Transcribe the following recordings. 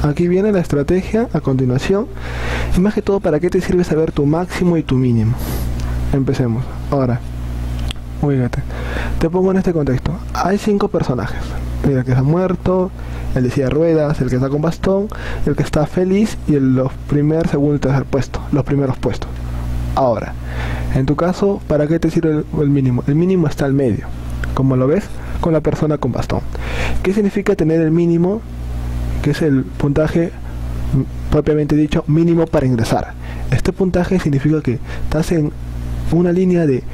Aquí viene la estrategia a continuación. Y más que todo, ¿para qué te sirve saber tu máximo y tu mínimo? Empecemos. Ahora, fíjate, te pongo en este contexto. Hay 5 personajes. Mira, el que está muerto, el de silla de ruedas, el que está con bastón, el que está feliz y los primer, segundo y tercer puesto, los primeros puestos. Ahora, en tu caso, ¿para qué te sirve el mínimo? El mínimo está al medio, como lo ves, con la persona con bastón. ¿Qué significa tener el mínimo? Que es el puntaje propiamente dicho mínimo para ingresar. Este puntaje significa que estás en una línea de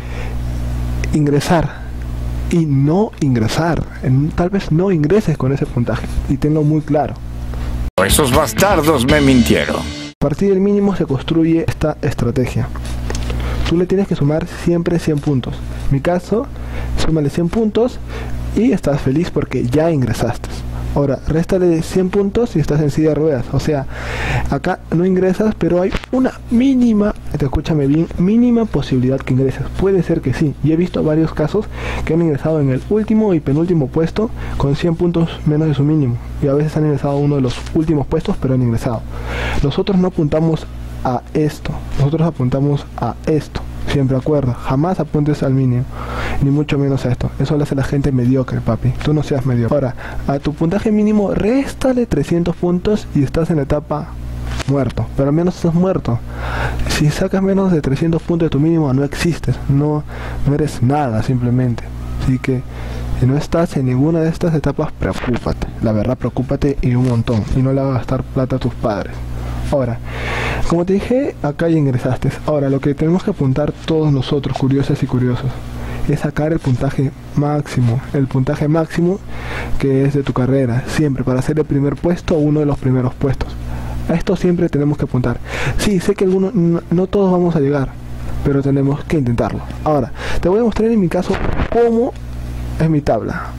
ingresar y no ingresar. Tal vez no ingreses con ese puntaje, y tenlo muy claro. Esos bastardos me mintieron. A partir del mínimo se construye esta estrategia. Tú le tienes que sumar siempre 100 puntos. En mi caso, súmale 100 puntos y estás feliz porque ya ingresaste. Ahora, réstale 100 puntos y estás en silla de ruedas. O sea, acá no ingresas, pero hay una mínima, escúchame bien, mínima posibilidad que ingreses. Puede ser que sí. Y he visto varios casos que han ingresado en el último y penúltimo puesto con 100 puntos menos de su mínimo. Y a veces han ingresado a uno de los últimos puestos, pero han ingresado. Nosotros no apuntamos a esto. Nosotros apuntamos a esto. Siempre acuerda, jamás apuntes al mínimo, ni mucho menos a esto. Eso lo hace la gente mediocre, papi. Tú no seas mediocre. Ahora, a tu puntaje mínimo, réstale 300 puntos y estás en la etapa muerto. Pero al menos estás muerto. Si sacas menos de 300 puntos de tu mínimo, no existes. No eres nada, simplemente. Así que, si no estás en ninguna de estas etapas, preocúpate. La verdad, preocúpate y un montón. Y no le hagas gastar plata a tus padres. Ahora, como te dije, acá ya ingresaste. Ahora, lo que tenemos que apuntar todos nosotros, curiosas y curiosos, es sacar el puntaje máximo. El puntaje máximo que es de tu carrera, siempre, para ser el primer puesto o uno de los primeros puestos. A esto siempre tenemos que apuntar. Sí, sé que algunos, no todos vamos a llegar, pero tenemos que intentarlo. Ahora, te voy a mostrar en mi caso cómo es mi tabla.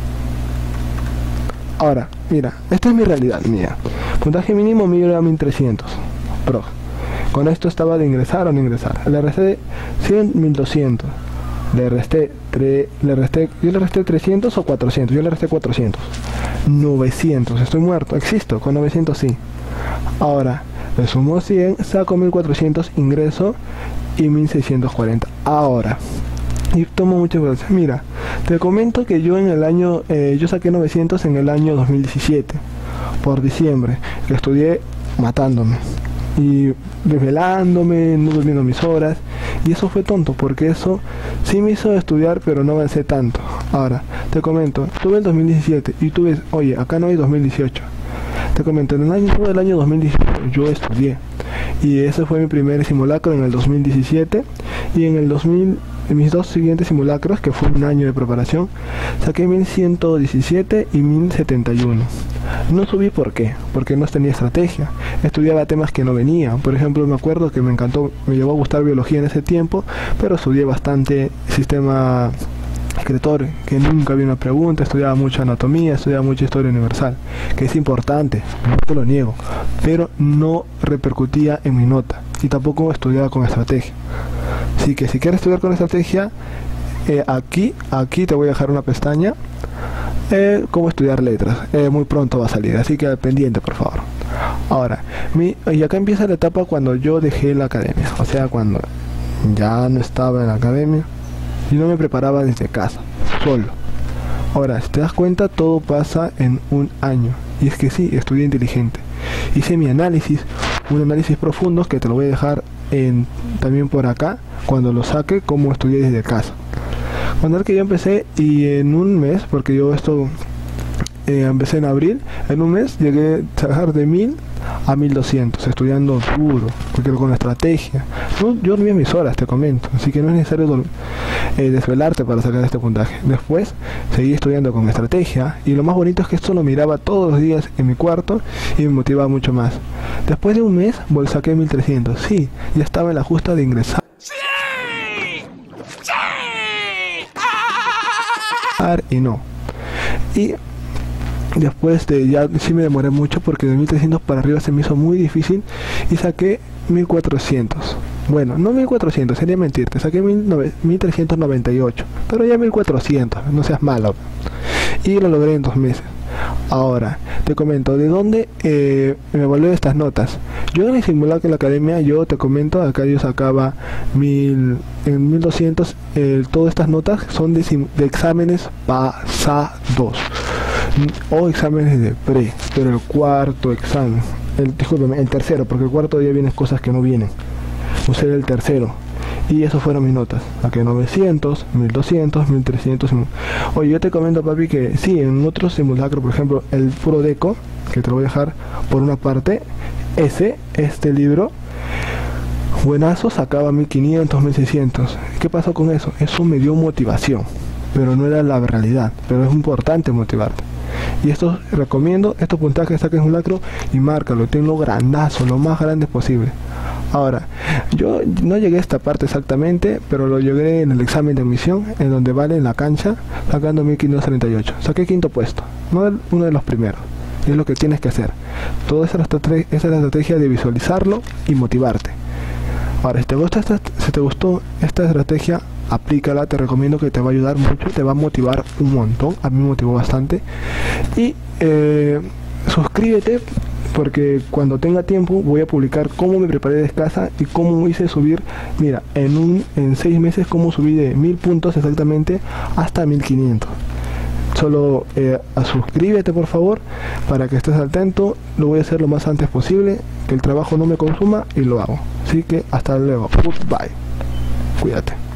Ahora, mira, esta es mi realidad mía. Puntaje mínimo mío era 1300 pro. Con esto estaba de ingresar o no ingresar. Le resté 100, 1200. Yo le resté 300 o 400. Yo le resté 400. 900. Estoy muerto. Existo. Con 900 sí. Ahora, le sumo 100, saco 1400, ingreso y 1640. Ahora, y tomo muchas veces. Mira, te comento que yo en el año, yo saqué 900 en el año 2017. Por diciembre, que estudié matándome y desvelándome, no durmiendo mis horas, y eso fue tonto porque eso sí me hizo estudiar, pero no avancé tanto. Ahora, te comento, tuve el 2017 y tuve, oye, acá no hay 2018. Te comento, en el año, todo el año 2017 yo estudié, y ese fue mi primer simulacro en el 2017, y en el 2000, en mis dos siguientes simulacros, que fue un año de preparación, saqué 1117 y 1071. No subí, ¿por qué? Porque no tenía estrategia. Estudiaba temas que no venían. Por ejemplo, me acuerdo que me encantó, me llevó a gustar biología en ese tiempo, pero estudié bastante sistema escritor, que nunca vi una pregunta. Estudiaba mucha anatomía, estudiaba mucha historia universal, que es importante, no te lo niego, pero no repercutía en mi nota, y tampoco estudiaba con estrategia. Así que si quieres estudiar con estrategia, aquí te voy a dejar una pestaña, cómo estudiar letras, muy pronto va a salir, así que pendiente, por favor. Ahora, y acá empieza la etapa cuando yo dejé la academia, o sea, cuando ya no estaba en la academia y no me preparaba desde casa, solo. Ahora, si te das cuenta, todo pasa en un año, y es que sí, estudié inteligente. Hice mi análisis, un análisis profundo que te lo voy a dejar también por acá, cuando lo saque, cómo estudié desde casa. Cuando que yo empecé, y en un mes, porque yo empecé en abril, en un mes llegué a sacar de 1000 a 1200, estudiando duro, porque con estrategia. Yo dormía mis horas, te comento, así que no es necesario desvelarte para sacar este puntaje. Después seguí estudiando con estrategia, y lo más bonito es que esto lo miraba todos los días en mi cuarto y me motivaba mucho más. Después de un mes saqué 1300, sí, ya estaba en la justa de ingresar. Y no. Y después ya sí me demoré mucho, porque de 1300 para arriba se me hizo muy difícil, y saqué 1400. Bueno, no 1400, sería mentirte, saqué 1398, pero ya 1400, no seas malo. Y lo logré en 2 meses. Ahora, te comento, ¿de dónde me evalué estas notas? Yo en el simulacro en la academia, yo te comento, acá yo sacaba en 1200, todas estas notas son de exámenes pasados o exámenes de pre, pero el cuarto examen, discúlpeme, el tercero, porque el cuarto ya vienen cosas que no vienen, usé el tercero. Y esos fueron mis notas. Aquí 900, 1200, 1300. Oye, yo te comento, papi, que sí, en otros simulacros, por ejemplo, el puro deco, que te lo voy a dejar por una parte, este libro, buenazo, sacaba 1500, 1600. ¿Qué pasó con eso? Eso me dio motivación, pero no era la realidad. Pero es importante motivarte. Y esto recomiendo, estos puntajes que saques un simulacro y márcalo, tenlo grandazo, lo más grande posible. Ahora, yo no llegué a esta parte exactamente, pero lo llegué en el examen de admisión, en donde vale en la cancha, sacando 1538. Saqué quinto puesto, no uno de los primeros. Y es lo que tienes que hacer. Toda esa es la estrategia de visualizarlo y motivarte. Ahora, si te gustó esta estrategia, aplícala, te recomiendo, que te va a ayudar mucho, te va a motivar un montón. A mí me motivó bastante. Y suscríbete, porque cuando tenga tiempo voy a publicar cómo me preparé de casa y cómo hice subir, mira, en 6 meses cómo subí de 1000 puntos exactamente hasta 1500. Solo suscríbete, por favor, para que estés atento. Lo voy a hacer lo más antes posible, que el trabajo no me consuma, y lo hago. Así que hasta luego. Goodbye. Cuídate.